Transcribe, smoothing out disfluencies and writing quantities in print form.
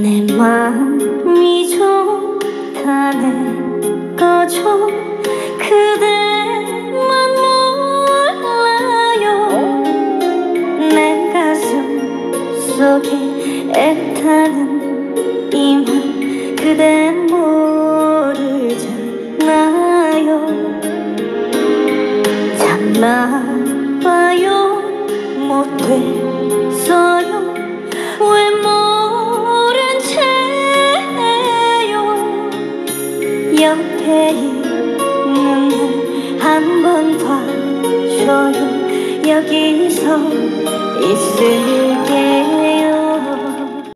내 맘이 좋다네 거죠. 그대만 몰라요. 내 가슴 속에 애타는 이 맘 그댄 모르잖아요. 참나봐요. 못됐어요. 왜 모른 채요. 옆에 있는 날 한 번 봐줘요. 여기서 있을